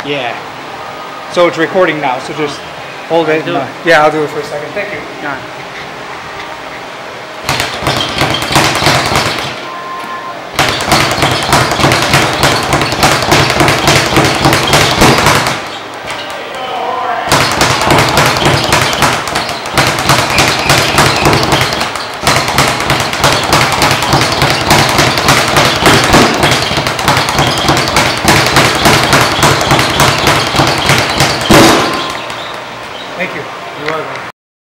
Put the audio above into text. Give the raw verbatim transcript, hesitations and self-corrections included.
Yeah. So it's recording now, so just hold it. do And, uh, it. yeah, I'll do it for a second. Thank you. Yeah.